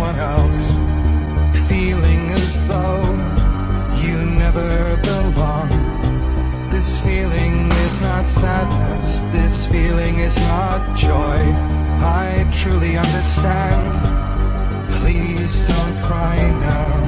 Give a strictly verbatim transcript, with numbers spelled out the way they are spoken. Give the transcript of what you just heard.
someone else, feeling as though you never belong. This feeling is not sadness, this feeling is not joy. I truly understand. Please don't cry now.